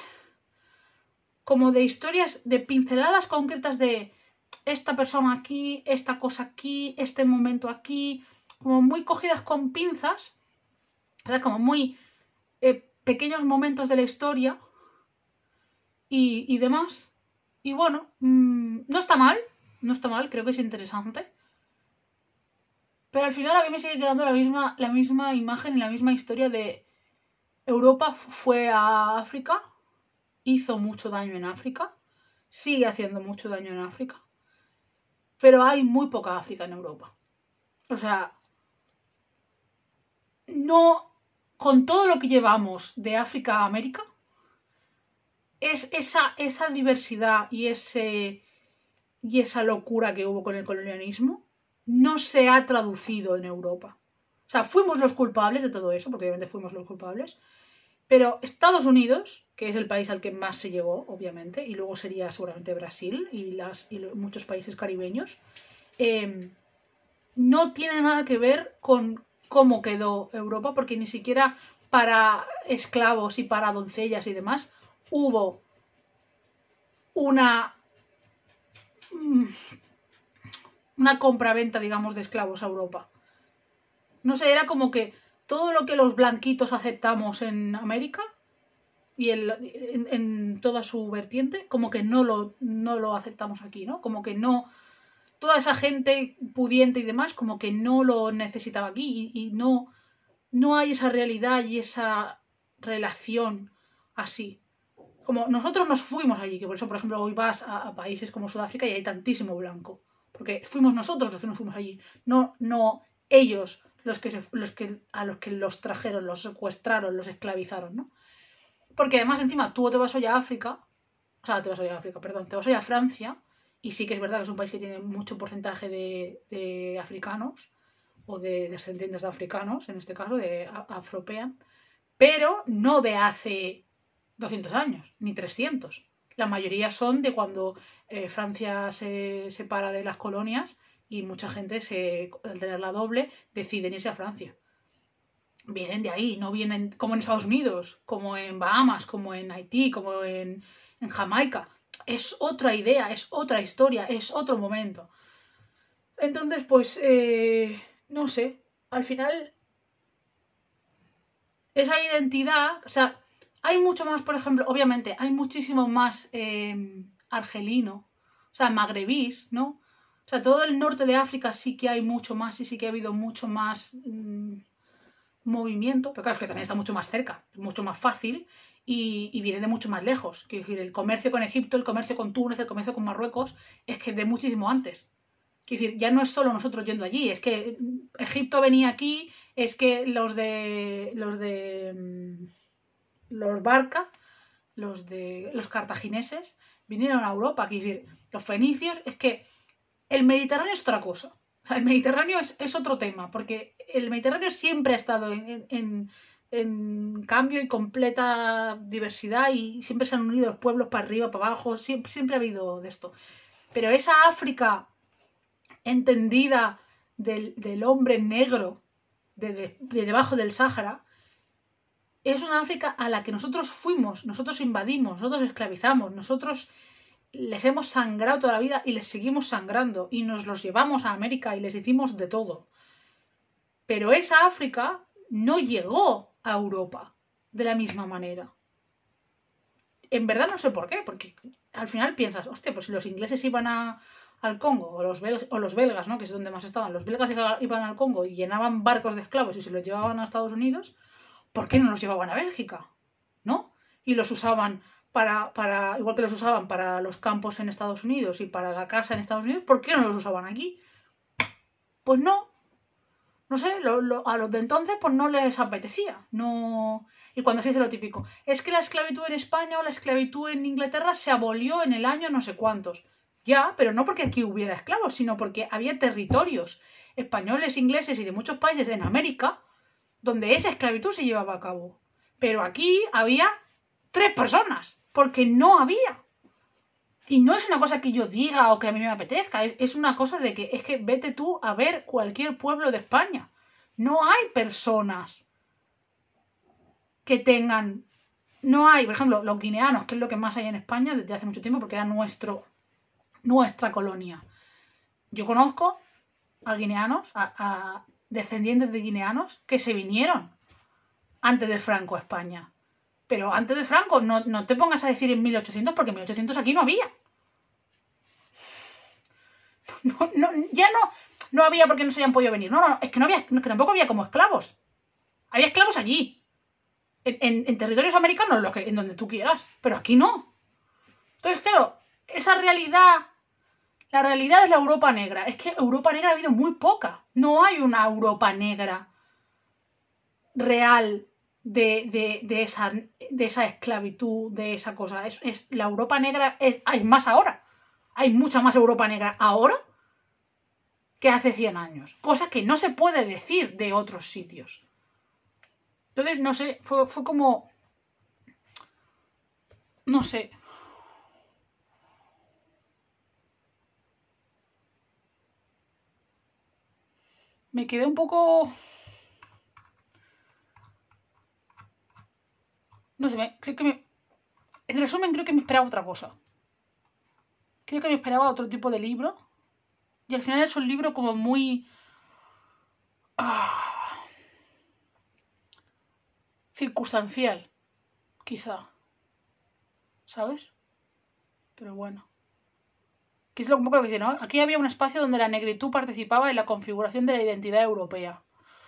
como de historias, de pinceladas concretas de esta persona aquí, esta cosa aquí, este momento aquí, como muy cogidas con pinzas, ¿verdad? Como muy eh, pequeños momentos de la historia y, y demás. Y bueno, mmm, no está mal, no está mal, creo que es interesante. Pero al final a mí me sigue quedando la misma, la misma imagen y la misma historia de Europa fue a África, hizo mucho daño en África, sigue haciendo mucho daño en África, pero hay muy poca África en Europa. O sea, no, con todo lo que llevamos de África a América, es esa, esa diversidad y, ese, y esa locura que hubo con el colonialismo no se ha traducido en Europa. O sea, fuimos los culpables de todo eso, porque obviamente fuimos los culpables, pero Estados Unidos, que es el país al que más se llegó, obviamente, y luego sería seguramente Brasil y, las, y muchos países caribeños, eh, no tiene nada que ver con cómo quedó Europa, porque ni siquiera para esclavos y para doncellas y demás hubo una una compra-venta, digamos, de esclavos a Europa. No sé, era como que todo lo que los blanquitos aceptamos en América y en, en, en toda su vertiente, como que no lo, no lo aceptamos aquí, ¿no? Como que no... Toda esa gente pudiente y demás, como que no lo necesitaba aquí y, y no, no hay esa realidad y esa relación así. Como nosotros nos fuimos allí, que por eso, por ejemplo, hoy vas a, a países como Sudáfrica y hay tantísimo blanco. Porque fuimos nosotros los que nos fuimos allí, no, no ellos los que, se, los que a los que los trajeron, los secuestraron, los esclavizaron, ¿no? Porque además encima tú te vas hoy a África, o sea, te vas hoy a África, perdón, te vas hoy a Francia, y sí que es verdad que es un país que tiene mucho porcentaje de, de africanos, o de descendientes de africanos, en este caso, de afropean, pero no de hace doscientos años, ni trescientos. La mayoría son de cuando eh, Francia se separa de las colonias y mucha gente, se, al tener la doble, deciden irse a Francia. Vienen de ahí, no vienen como en Estados Unidos, como en Bahamas, como en Haití, como en, en Jamaica. Es otra idea, es otra historia, es otro momento. Entonces, pues, eh, no sé, al final, esa identidad, o sea, hay mucho más, por ejemplo, obviamente, hay muchísimo más eh, argelino, o sea, magrebís, ¿no? O sea, todo el norte de África sí que hay mucho más y sí que ha habido mucho más mmm, movimiento, pero claro, es que también está mucho más cerca, mucho más fácil y, y viene de mucho más lejos. Quiero decir, el comercio con Egipto, el comercio con Túnez, el comercio con Marruecos, es que de muchísimo antes. Quiero decir, ya no es solo nosotros yendo allí, es que Egipto venía aquí, es que los de... los de... los Barca, los de los cartagineses, vinieron a Europa. Quiero decir, los fenicios, es que el Mediterráneo es otra cosa. O sea, el Mediterráneo es, es otro tema, porque el Mediterráneo siempre ha estado en, en, en cambio y completa diversidad y siempre se han unido los pueblos para arriba, para abajo, siempre, siempre ha habido de esto. Pero esa África entendida del, del hombre negro de, de, de debajo del Sáhara, es una África a la que nosotros fuimos, nosotros invadimos, nosotros esclavizamos, nosotros les hemos sangrado toda la vida y les seguimos sangrando y nos los llevamos a América y les hicimos de todo. Pero esa África no llegó a Europa de la misma manera. En verdad no sé por qué, porque al final piensas, hostia, pues si los ingleses iban a, al Congo, o los, bel o los belgas, ¿no? Que es donde más estaban, los belgas iban al Congo y llenaban barcos de esclavos y se los llevaban a Estados Unidos, ¿por qué no los llevaban a Bélgica? ¿No? Y los usaban para, para, igual que los usaban para los campos en Estados Unidos y para la casa en Estados Unidos, ¿por qué no los usaban aquí? Pues no. No sé, lo, lo, a los de entonces pues no les apetecía. No... Y cuando se dice lo típico, es que la esclavitud en España o la esclavitud en Inglaterra se abolió en el año no sé cuántos. Ya, pero no porque aquí hubiera esclavos, sino porque había territorios españoles, ingleses y de muchos países en América donde esa esclavitud se llevaba a cabo. Pero aquí había tres personas, porque no había. Y no es una cosa que yo diga o que a mí me apetezca, es, es una cosa de que es que vete tú a ver cualquier pueblo de España. No hay personas que tengan... No hay, por ejemplo, los guineanos, que es lo que más hay en España desde hace mucho tiempo, porque era nuestro, nuestra colonia. Yo conozco a guineanos, a, a descendientes de guineanos, que se vinieron antes de Franco a España. Pero antes de Franco, no, no te pongas a decir en mil ochocientos, porque en mil ochocientos aquí no había. No, no, ya no, no había porque no se hayan podido venir. No, no, es que no había, que tampoco había como esclavos. Había esclavos allí. En, en, en territorios americanos, lo que, en donde tú quieras. Pero aquí no. Entonces, claro, esa realidad, la realidad es la Europa negra. Es que Europa negra ha habido muy poca. No hay una Europa negra real de, de, de, esa, de esa esclavitud, de esa cosa. Es, es, la Europa negra es, hay más ahora. Hay mucha más Europa negra ahora que hace cien años. Cosa que no se puede decir de otros sitios. Entonces, no sé, fue, fue como... No sé. Me quedé un poco... No sé, me, creo que me... En resumen, creo que me esperaba otra cosa. creo que me esperaba otro tipo de libro. Y al final es un libro como muy... Ah, circunstancial, quizá. ¿Sabes? Pero bueno. Que es lo, un poco lo que dice, ¿no? Aquí había un espacio donde la negritud participaba en la configuración de la identidad europea.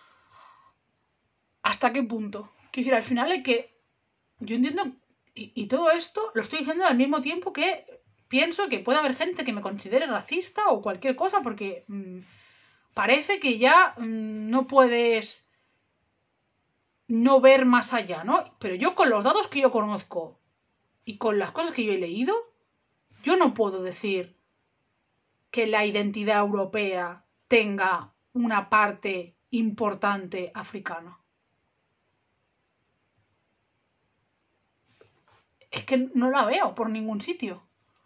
¿Hasta qué punto? Quiero decir, al final es que yo entiendo, y, y todo esto lo estoy diciendo al mismo tiempo que pienso que puede haber gente que me considere racista o cualquier cosa, porque mmm, parece que ya mmm, no puedes no ver más allá, ¿no? Pero yo con los datos que yo conozco y con las cosas que yo he leído, yo no puedo decir que la identidad europea tenga una parte importante africana. Es que no la veo por ningún sitio.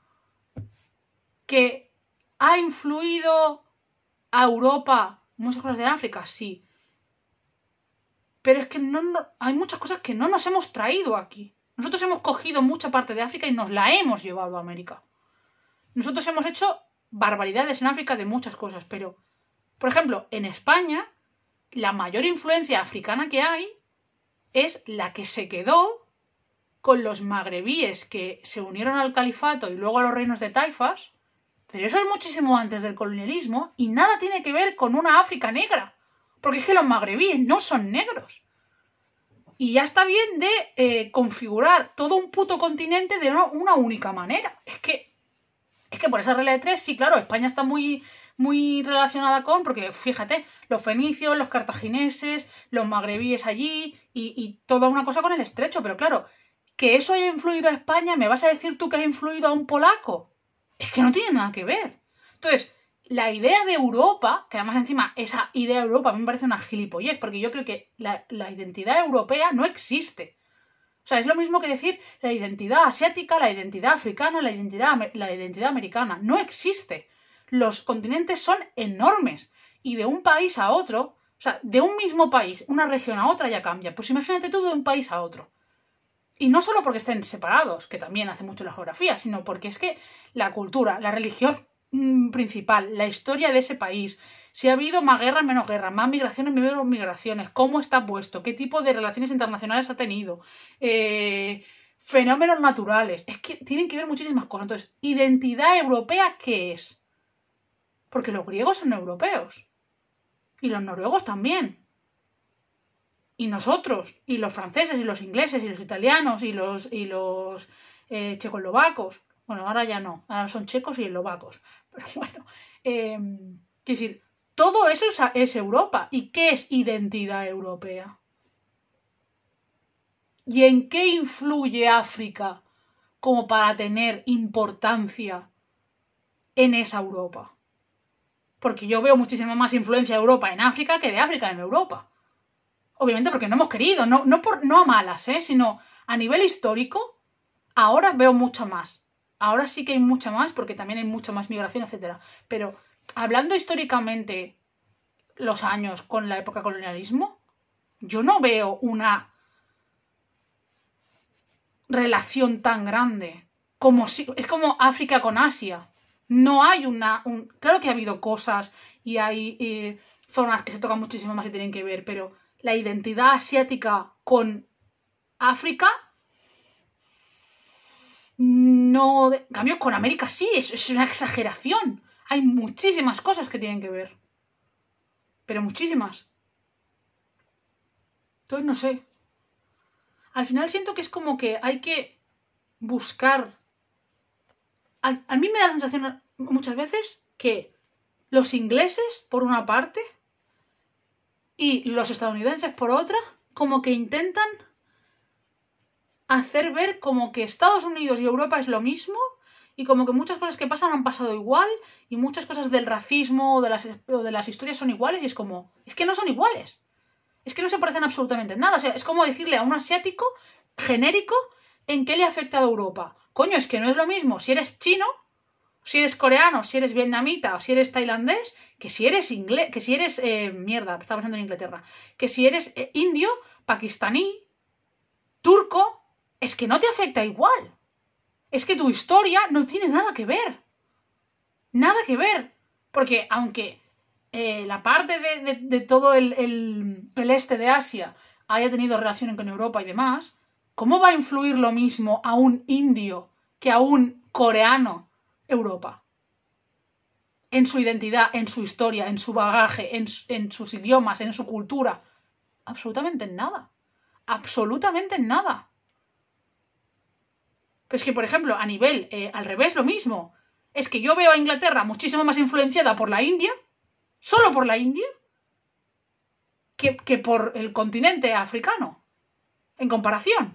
¿Que ha influido a Europa muchas cosas de África? Sí. Pero es que no, no, hay muchas cosas que no nos hemos traído aquí. Nosotros hemos cogido mucha parte de África y nos la hemos llevado a América. Nosotros hemos hecho barbaridades en África de muchas cosas, pero, por ejemplo, en España, la mayor influencia africana que hay es la que se quedó con los magrebíes que se unieron al califato y luego a los reinos de taifas, pero eso es muchísimo antes del colonialismo y nada tiene que ver con una África negra, porque es que los magrebíes no son negros. Y ya está bien de eh, configurar todo un puto continente de una, una única manera. Es que, es que por esa regla de tres, sí, claro, España está muy, muy relacionada con, porque fíjate, los fenicios, los cartagineses, los magrebíes allí y, y toda una cosa con el estrecho, pero claro, que eso haya influido a España, ¿me vas a decir tú que ha influido a un polaco? Es que no tiene nada que ver. Entonces, la idea de Europa, que además encima esa idea de Europa a mí me parece una gilipollez, porque yo creo que la, la identidad europea no existe. O sea, es lo mismo que decir la identidad asiática, la identidad africana, la identidad, la identidad americana. No existe. Los continentes son enormes. Y de un país a otro, o sea, de un mismo país, una región a otra ya cambia. Pues imagínate tú de un país a otro. Y no solo porque estén separados, que también hace mucho la geografía, sino porque es que la cultura, la religión mmm, principal, la historia de ese país, si ha habido más guerras, menos guerras, más migraciones, menos migraciones, cómo está puesto, qué tipo de relaciones internacionales ha tenido, eh, fenómenos naturales, es que tienen que ver muchísimas cosas. Entonces, ¿identidad europea qué es? Porque los griegos son europeos y los noruegos también. Y nosotros, y los franceses, y los ingleses, y los italianos, y los, y los eh, checoslovacos. Bueno, ahora ya no, ahora son checos y eslovacos. Pero bueno, eh, quiero decir, todo eso es, es Europa. ¿Y qué es identidad europea? ¿Y en qué influye África como para tener importancia en esa Europa? Porque yo veo muchísima más influencia de Europa en África que de África en Europa. Obviamente porque no hemos querido, no, no, por, no a malas, ¿eh? Sino a nivel histórico, ahora veo mucho más. Ahora sí que hay mucha más porque también hay mucha más migración, etcétera. Pero hablando históricamente los años con la época colonialismo, yo no veo una relación tan grande como si... Es como África con Asia. No hay una... Un, claro que ha habido cosas y hay eh, zonas que se tocan muchísimo más y tienen que ver, pero... La identidad asiática con África, no... En cambio, con América sí, es, es una exageración. Hay muchísimas cosas que tienen que ver. Pero muchísimas. Entonces, no sé. Al final siento que es como que hay que buscar... A, a mí me da la sensación muchas veces que los ingleses, por una parte... y los estadounidenses, por otra, como que intentan hacer ver como que Estados Unidos y Europa es lo mismo y como que muchas cosas que pasan han pasado igual y muchas cosas del racismo o de las, o de las historias son iguales y es como... Es que no son iguales. Es que no se parecen absolutamente en nada. O sea, es como decirle a un asiático genérico en qué le ha afectado a Europa. Coño, es que no es lo mismo si eres chino, si eres coreano, si eres vietnamita o si eres tailandés, que si eres inglés, que si eres, eh, mierda, estaba pensando en Inglaterra, que si eres eh, indio, pakistaní, turco, es que no te afecta igual. Es que tu historia no tiene nada que ver. Nada que ver. Porque aunque eh, la parte de, de, de todo el, el, el este de Asia haya tenido relación con Europa y demás, ¿cómo va a influir lo mismo a un indio que a un coreano Europa? En su identidad, en su historia, en su bagaje, en, en sus idiomas, en su cultura. Absolutamente en nada. Absolutamente en nada. Pero es que, por ejemplo, a nivel, eh, al revés, lo mismo. Es que yo veo a Inglaterra muchísimo más influenciada por la India, solo por la India, que, que por el continente africano, en comparación.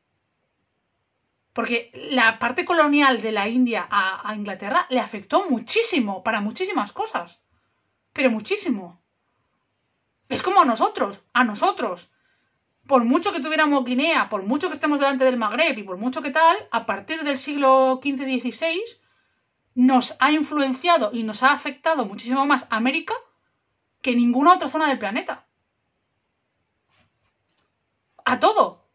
Porque la parte colonial de la India a, a Inglaterra le afectó muchísimo, para muchísimas cosas. Pero muchísimo. Es como a nosotros, a nosotros. Por mucho que tuviéramos Guinea, por mucho que estemos delante del Magreb y por mucho que tal, a partir del siglo quince dieciséis nos ha influenciado y nos ha afectado muchísimo más América que ninguna otra zona del planeta. A todo.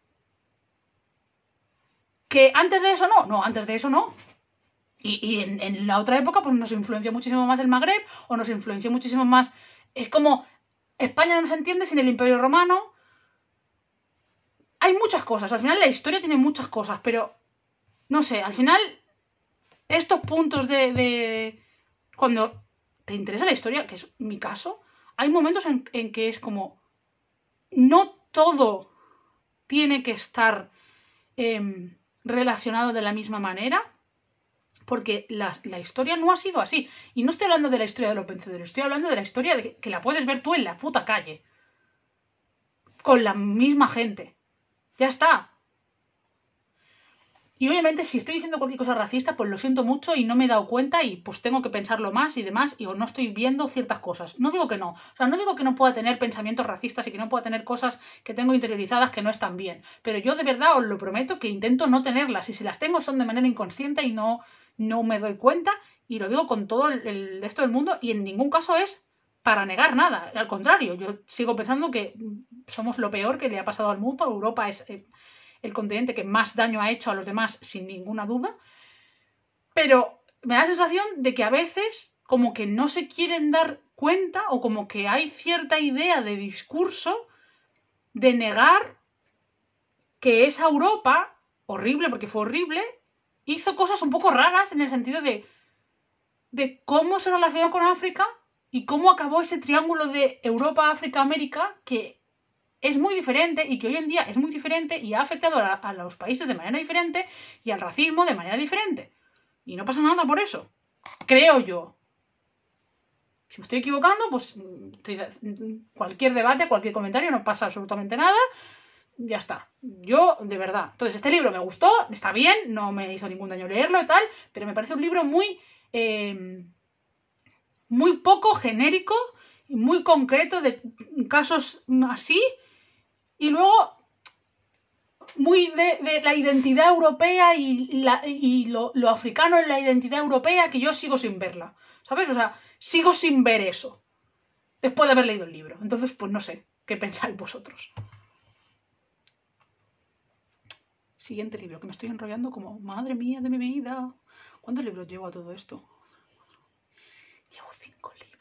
¿Que antes de eso no? No, antes de eso no. Y, y en, en la otra época pues nos influenció muchísimo más el Magreb o nos influenció muchísimo más... Es como España no se entiende sin el Imperio Romano. Hay muchas cosas. Al final la historia tiene muchas cosas, pero no sé, al final estos puntos de, de... Cuando te interesa la historia, que es mi caso, hay momentos en, en que es como... No todo tiene que estar eh, relacionado de la misma manera, porque la, la historia no ha sido así. Y no estoy hablando de la historia de los vencedores, estoy hablando de la historia de que, que la puedes ver tú en la puta calle. Con la misma gente. Ya está. Y obviamente si estoy diciendo cualquier cosa racista, pues lo siento mucho y no me he dado cuenta y pues tengo que pensarlo más y demás y o no estoy viendo ciertas cosas. No digo que no. O sea, no digo que no pueda tener pensamientos racistas y que no pueda tener cosas que tengo interiorizadas que no están bien. Pero yo de verdad os lo prometo que intento no tenerlas y si las tengo son de manera inconsciente y no, no me doy cuenta y lo digo con todo el, el resto del mundo y en ningún caso es para negar nada. Al contrario, yo sigo pensando que somos lo peor que le ha pasado al mundo. Europa es... Eh, el continente que más daño ha hecho a los demás, sin ninguna duda. Pero me da la sensación de que a veces como que no se quieren dar cuenta o como que hay cierta idea de discurso de negar que esa Europa, horrible porque fue horrible, hizo cosas un poco raras en el sentido de, de cómo se relacionó con África y cómo acabó ese triángulo de Europa, África, América que es muy diferente y que hoy en día es muy diferente y ha afectado a, a los países de manera diferente y al racismo de manera diferente. Y no pasa nada por eso. Creo yo. Si me estoy equivocando, pues cualquier debate, cualquier comentario, no pasa absolutamente nada. Ya está. Yo, de verdad. Entonces, este libro me gustó, está bien, no me hizo ningún daño leerlo y tal, pero me parece un libro muy... Eh, muy poco genérico y muy concreto de casos así. Y luego, muy de, de la identidad europea y, la, y lo, lo africano en la identidad europea, que yo sigo sin verla, ¿sabes? O sea, sigo sin ver eso, después de haber leído el libro. Entonces, pues no sé, ¿qué pensáis vosotros? Siguiente libro, que me estoy enrollando como, madre mía de mi vida. ¿Cuántos libros llevo a todo esto? Llevo cinco libros.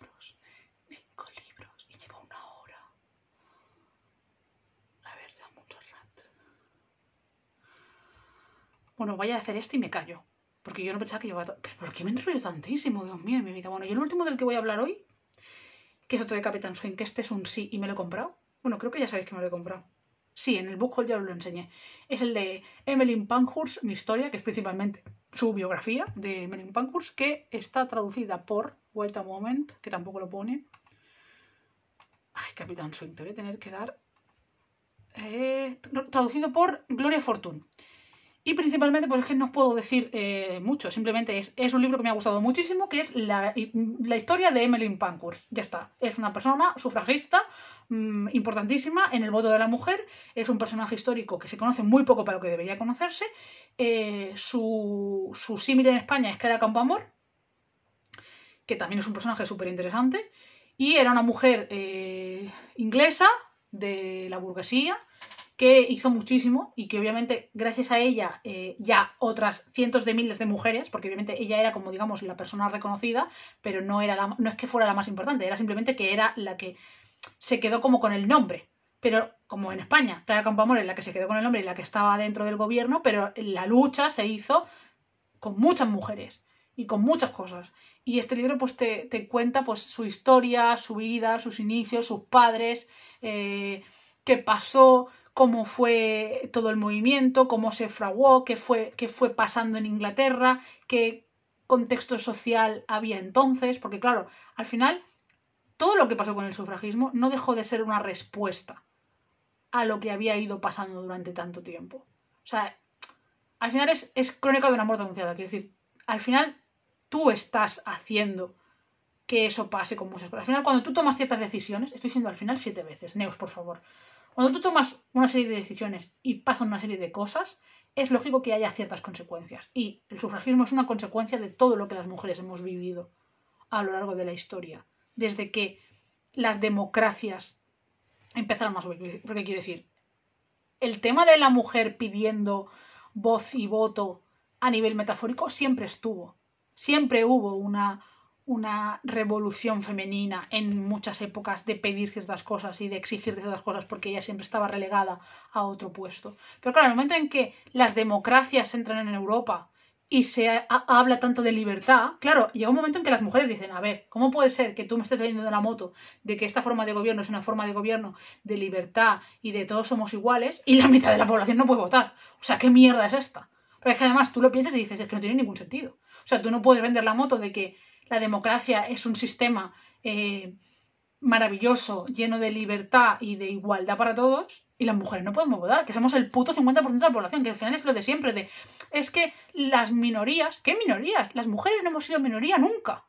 Bueno, voy a hacer este y me callo. Porque yo no pensaba que llevaba... ¿Pero por qué me enrollo tantísimo? Dios mío, en mi vida. Bueno, y el último del que voy a hablar hoy, que es otro de Capitán Swing, que este es un sí y me lo he comprado. Bueno, creo que ya sabéis que me lo he comprado. Sí, en el book haul ya os lo enseñé. Es el de Emmeline Pankhurst, mi historia, que es principalmente su biografía de Emmeline Pankhurst, que está traducida por... Wait a moment, que tampoco lo pone. Ay, Capitán Swing, te voy a tener que dar... Eh, traducido por Gloria Fortune. Y principalmente, pues es que no os puedo decir eh, mucho, simplemente es, es un libro que me ha gustado muchísimo, que es la, la historia de Emmeline Pankhurst. Ya está, es una persona sufragista mmm, importantísima en el voto de la mujer, es un personaje histórico que se conoce muy poco para lo que debería conocerse. Eh, su, su símil en España es Clara Campoamor, que también es un personaje súper interesante, y era una mujer eh, inglesa de la burguesía, que hizo muchísimo y que obviamente gracias a ella eh, ya otras cientos de miles de mujeres, porque obviamente ella era como digamos la persona reconocida, pero no, era la, no es que fuera la más importante, era simplemente que era la que se quedó como con el nombre. Pero como en España, Clara Campoamor es la que se quedó con el nombre y la que estaba dentro del gobierno, pero la lucha se hizo con muchas mujeres y con muchas cosas. Y este libro pues te, te cuenta pues su historia, su vida, sus inicios, sus padres, eh, qué pasó, cómo fue todo el movimiento, cómo se fraguó, qué fue, qué fue pasando en Inglaterra, qué contexto social había entonces, porque claro, al final todo lo que pasó con el sufragismo no dejó de ser una respuesta a lo que había ido pasando durante tanto tiempo. O sea, al final es, es crónica de una muerte anunciada, quiero decir, al final tú estás haciendo que eso pase con muchas cosas. Al final, cuando tú tomas ciertas decisiones, estoy diciendo al final siete veces, Neus, por favor, cuando tú tomas una serie de decisiones y pasan una serie de cosas, es lógico que haya ciertas consecuencias. Y el sufragismo es una consecuencia de todo lo que las mujeres hemos vivido a lo largo de la historia. Desde que las democracias empezaron a subir. Porque quiero decir, el tema de la mujer pidiendo voz y voto a nivel metafórico siempre estuvo. Siempre hubo una, una revolución femenina en muchas épocas de pedir ciertas cosas y de exigir ciertas cosas porque ella siempre estaba relegada a otro puesto. Pero claro, en el momento en que las democracias entran en Europa y se ha, habla tanto de libertad, claro, llega un momento en que las mujeres dicen, a ver, ¿cómo puede ser que tú me estés trayendo de la moto de que esta forma de gobierno es una forma de gobierno de libertad y de todos somos iguales y la mitad de la población no puede votar? O sea, ¿qué mierda es esta? Pero es que además tú lo piensas y dices, es que no tiene ningún sentido. O sea, tú no puedes vender la moto de que la democracia es un sistema eh, maravilloso, lleno de libertad y de igualdad para todos, y las mujeres no podemos votar, que somos el puto cincuenta por ciento de la población, que al final es lo de siempre, de es que las minorías, ¿qué minorías? Las mujeres no hemos sido minoría nunca.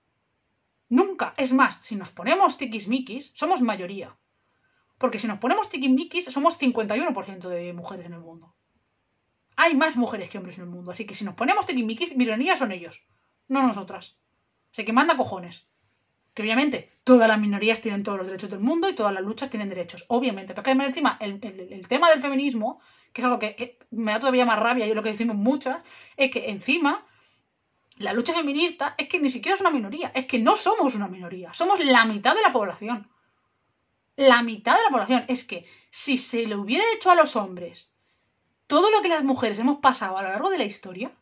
Nunca. Es más, si nos ponemos tiquismiquis, somos mayoría. Porque si nos ponemos tiquismiquis, somos cincuenta y uno por ciento de mujeres en el mundo. Hay más mujeres que hombres en el mundo, así que si nos ponemos tiquismiquis, minorías son ellos, no nosotras. O sea, que manda cojones. Que obviamente todas las minorías tienen todos los derechos del mundo y todas las luchas tienen derechos, obviamente. Pero que además encima el, el, el tema del feminismo, que es algo que eh, me da todavía más rabia y es lo que decimos muchas, es que encima la lucha feminista es que ni siquiera es una minoría, es que no somos una minoría, somos la mitad de la población. La mitad de la población. Es que si se le hubiera hecho a los hombres todo lo que las mujeres hemos pasado a lo largo de la historia,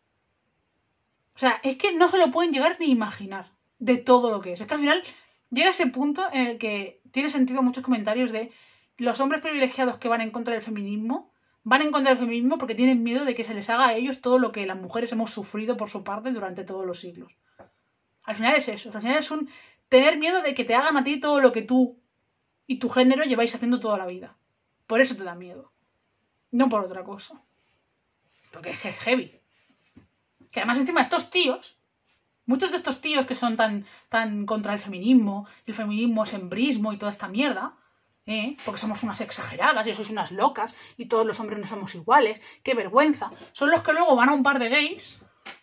o sea, es que no se lo pueden llegar ni imaginar de todo lo que es. Es que al final llega ese punto en el que tiene sentido muchos comentarios de los hombres privilegiados que van en contra del feminismo, van en contra del feminismo porque tienen miedo de que se les haga a ellos todo lo que las mujeres hemos sufrido por su parte durante todos los siglos. Al final es eso. Al final es un tener miedo de que te hagan a ti todo lo que tú y tu género lleváis haciendo toda la vida. Por eso te da miedo. No por otra cosa. Porque es heavy. Que además encima estos tíos, muchos de estos tíos que son tan, tan contra el feminismo, el feminismo es embrismo y toda esta mierda, ¿eh? Porque somos unas exageradas y sois unas locas y todos los hombres no somos iguales, qué vergüenza, son los que luego van a un bar de gays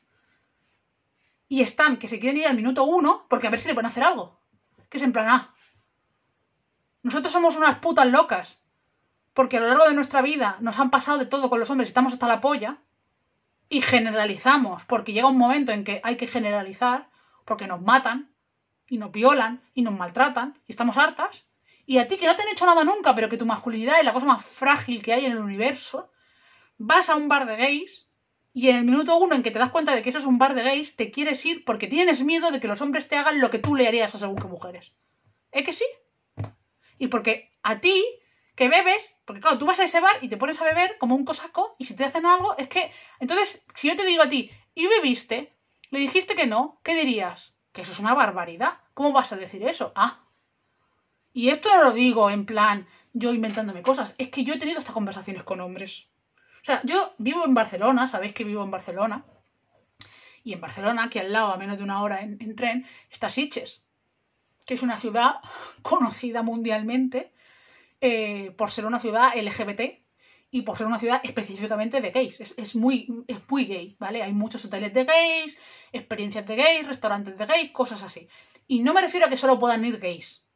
y están que se quieren ir al minuto uno porque a ver si le pueden hacer algo. Que es en plan, ah, nosotros somos unas putas locas porque a lo largo de nuestra vida nos han pasado de todo con los hombres, estamos hasta la polla. Y generalizamos, porque llega un momento en que hay que generalizar, porque nos matan, y nos violan, y nos maltratan, y estamos hartas. Y a ti, que no te han hecho nada nunca, pero que tu masculinidad es la cosa más frágil que hay en el universo, vas a un bar de gays, y en el minuto uno en que te das cuenta de que eso es un bar de gays, te quieres ir porque tienes miedo de que los hombres te hagan lo que tú le harías a según qué mujeres. ¿Es que sí? Y porque a ti, que bebes, porque claro, tú vas a ese bar y te pones a beber como un cosaco y si te hacen algo, es que... Entonces, si yo te digo a ti, ¿y bebiste? ¿Le dijiste que no? ¿Qué dirías? Que eso es una barbaridad. ¿Cómo vas a decir eso? Ah. Y esto no lo digo en plan yo inventándome cosas. Es que yo he tenido estas conversaciones con hombres. O sea, yo vivo en Barcelona, sabéis que vivo en Barcelona. Y en Barcelona, aquí al lado, a menos de una hora en, en tren, está Sitges, que es una ciudad conocida mundialmente Eh, por ser una ciudad L G B T y por ser una ciudad específicamente de gays. Es, es, muy, es muy gay, ¿vale? Hay muchos hoteles de gays, experiencias de gays, restaurantes de gays, cosas así. Y no me refiero a que solo puedan ir gays,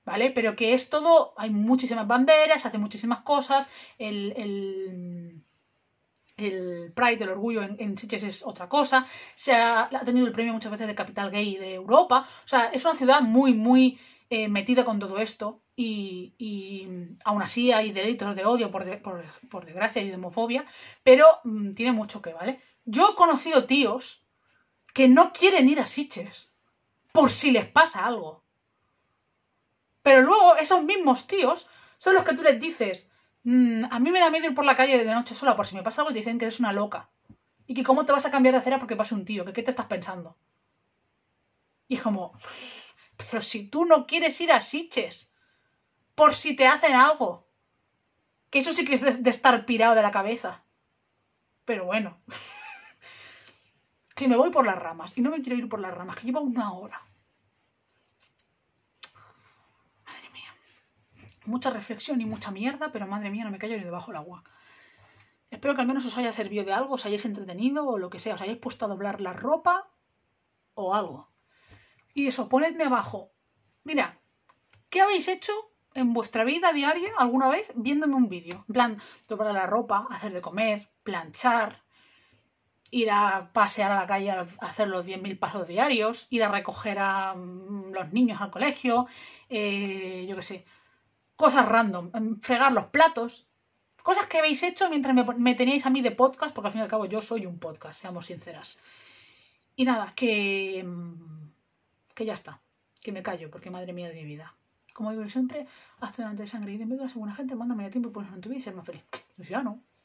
¿vale? Pero que es todo, hay muchísimas banderas, se hacen muchísimas cosas, el, el, el Pride, el orgullo en, en Sitges es otra cosa, se ha, ha tenido el premio muchas veces de capital gay de Europa, o sea, es una ciudad muy, muy eh, metida con todo esto y, y aún así hay delitos de odio por, de, por, por desgracia y de homofobia, pero mmm, tiene mucho que, ¿vale? Yo he conocido tíos que no quieren ir a Sitges por si les pasa algo. Pero luego esos mismos tíos son los que tú les dices, mmm, a mí me da miedo ir por la calle de noche sola por si me pasa algo y te dicen que eres una loca. Y que cómo te vas a cambiar de acera porque pase un tío, que qué te estás pensando. Y es como, pero si tú no quieres ir a Sitges por si te hacen algo. Que eso sí que es de, de estar pirado de la cabeza. Pero bueno. Que me voy por las ramas. Y no me quiero ir por las ramas, que lleva una hora. Madre mía. Mucha reflexión y mucha mierda, pero madre mía, no me callo ni debajo del agua. Espero que al menos os haya servido de algo, os hayáis entretenido o lo que sea. Os hayáis puesto a doblar la ropa o algo. Y eso, ponedme abajo. Mira, ¿qué habéis hecho en vuestra vida diaria alguna vez viéndome un vídeo? En plan, doblar la ropa, hacer de comer, planchar, ir a pasear a la calle a hacer los diez mil pasos diarios, ir a recoger a los niños al colegio, eh, yo qué sé, cosas random, fregar los platos, cosas que habéis hecho mientras me, me teníais a mí de podcast, porque al fin y al cabo yo soy un podcast, seamos sinceras. Y nada, que, que ya está, que me callo, porque madre mía de mi vida. Como digo siempre, haz donante de sangre y de medio a la segunda gente, mándame el tiempo y pones en tu vida y ser más feliz. Pues ya no.